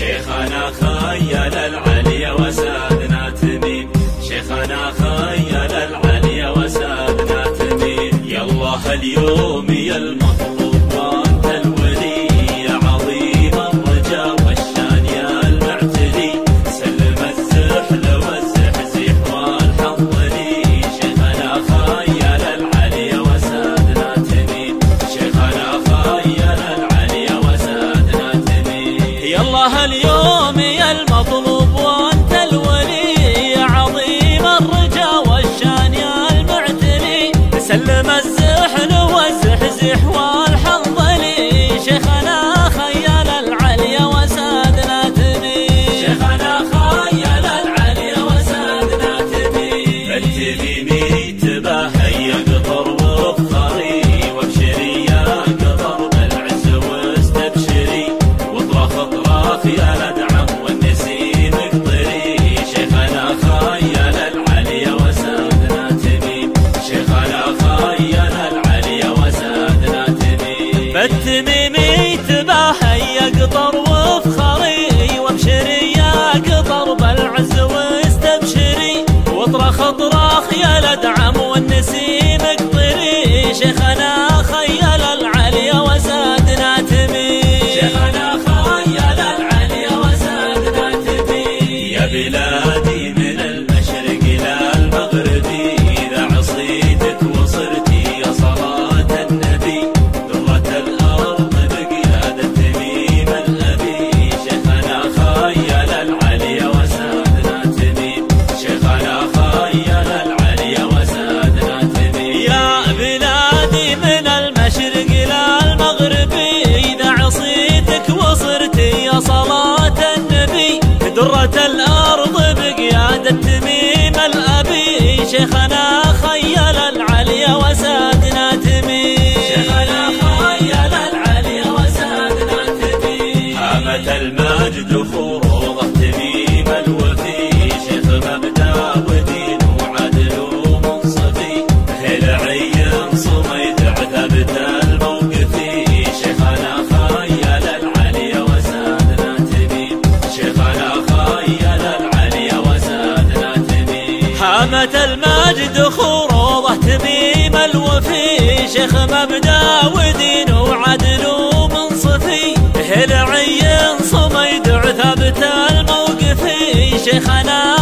شيخنا خيل العلي وسادنا تميم، شيخنا خيل العلي وسادنا تميم. يا الله اليوم يا المطلوب وانت الولي، يا عظيم الرجا والشان يا المعتلي، سلم الزحل والزحزيح والحظ لي. شيخنا خيل العلي وسادنا تميم، شيخنا خيل العلي وسادنا تميم. يا الله اليوم يا المطلوب وانت الولي، يا عظيم الرجا والشان يا المعتلي، سلم الزحل والزحزح والحظ لي. شيخنا خيل العلي وسادنا تميم، شيخنا خيل العلي وسادنا تميم. التميمي تباهي قطر وفخري، وابشري يا قطر بالعز واستبشري، واطرخ اطراخ يا الادعم والنسيم اقطري. شيخنا خيل العلي وسادنا تميم، شيخنا خيل العلي وسادنا تميم. التميمي تباهي قطر وفخري، وابشري يا قطر بالعز واستبشري، واطرخ اطراخ يا الادعم والنسيم اقطري. شيخنا خيل العلي وسادنا تميم، شيخنا خيل العلي وسادنا تميم. يا بلادي من المشرق الى المغرب، اذا عصيتك وصرتي يا صلاة النبي، ذرة الارض بقيادة تميم الابي. شيخنا خيل العلي وسادنا تميم، شيخنا خيل العلي وسادنا تميم. يا بلادي من المشرق الى المغرب، اذا عصيتك وصرتي يا صلاة النبي، درة الارض بقيادة تميم الابي. شيخنا خيل العلي وسادنا تميم، شيخنا خيل العلي وسادنا تميم. هامت المجد فروضه تميم الوفي، شيخ مبدأ ودين وعدل ومنصفي، هلعي صميد عتبت الموقفي. شيخنا خيل العلي وسادنا تميم، شيخنا خيل العلي وسادنا تميم. هامت المجد خروضه تميم الوفي، شيخ مبدأ ودين وعدل ومنصفي، هلعي صميد عتبت الموقفي. شيخنا